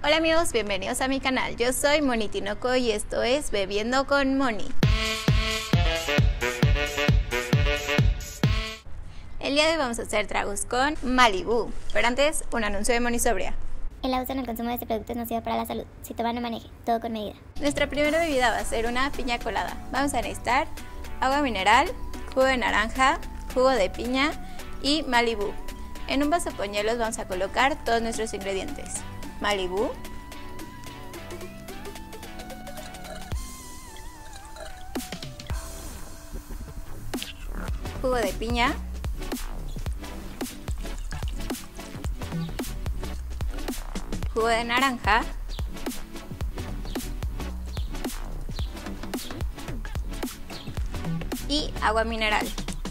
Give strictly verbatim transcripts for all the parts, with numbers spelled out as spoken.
Hola amigos, bienvenidos a mi canal. Yo soy Moni Tinoco y esto es Bebiendo con Moni. El día de hoy vamos a hacer tragos con Malibu, pero antes un anuncio de Moni Sobria. El abuso en el consumo de este producto es nocivo para la salud. Si toma, no maneje, todo con medida. Nuestra primera bebida va a ser una piña colada. Vamos a necesitar agua mineral, jugo de naranja, jugo de piña y Malibu. En un vaso con hielos vamos a colocar todos nuestros ingredientes. Malibu, jugo de piña, jugo de naranja, y agua mineral.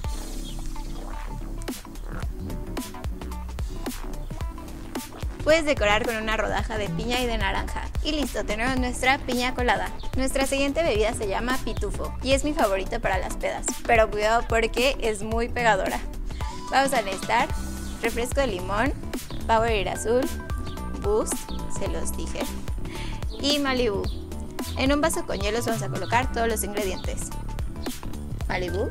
Puedes decorar con una rodaja de piña y de naranja. Y listo, tenemos nuestra piña colada. Nuestra siguiente bebida se llama pitufo y es mi favorito para las pedas, pero cuidado porque es muy pegadora. Vamos a necesitar refresco de limón, Powerade azul, Boost, se los dije, y Malibu. En un vaso con hielos vamos a colocar todos los ingredientes. Malibu,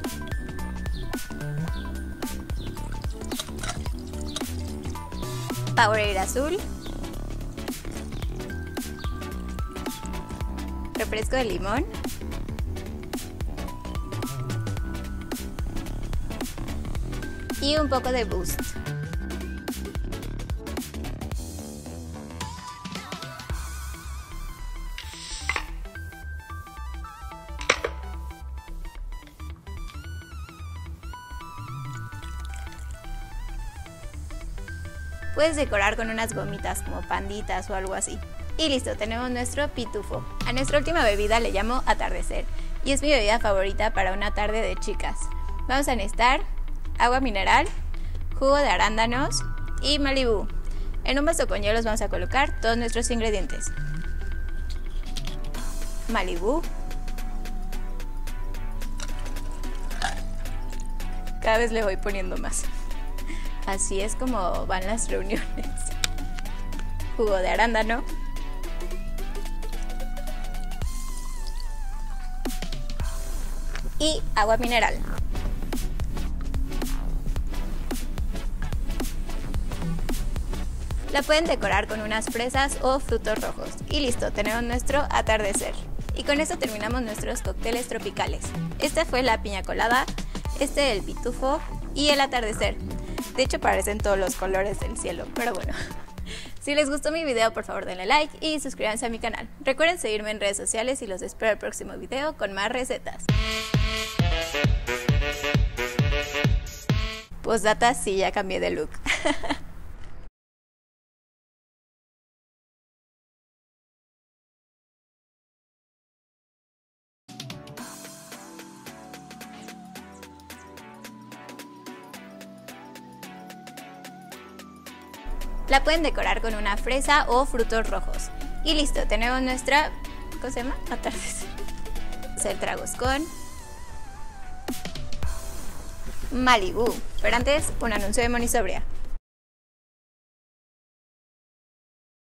Powerade azul, refresco de limón, y un poco de Boost. Puedes decorar con unas gomitas como panditas o algo así. Y listo, tenemos nuestro pitufo. A nuestra última bebida le llamo atardecer y es mi bebida favorita para una tarde de chicas. Vamos a necesitar agua mineral, jugo de arándanos y Malibu. En un vaso con hielos vamos a colocar todos nuestros ingredientes. Malibu, cada vez le voy poniendo más. Así es como van las reuniones. Jugo de arándano, y agua mineral. La pueden decorar con unas fresas o frutos rojos. Y listo, tenemos nuestro atardecer. Y con esto terminamos nuestros cócteles tropicales. Esta fue la piña colada, este el pitufo y el atardecer. De hecho parecen todos los colores del cielo, pero bueno. Si les gustó mi video, por favor denle like y suscríbanse a mi canal. Recuerden seguirme en redes sociales y los espero el próximo video con más recetas. Postdata, sí, ya cambié de look. La pueden decorar con una fresa o frutos rojos. Y listo, tenemos nuestra, ¿cómo se llama? Atardecer. Hacer tragos con Malibu. Pero antes, un anuncio de Moni Sobria.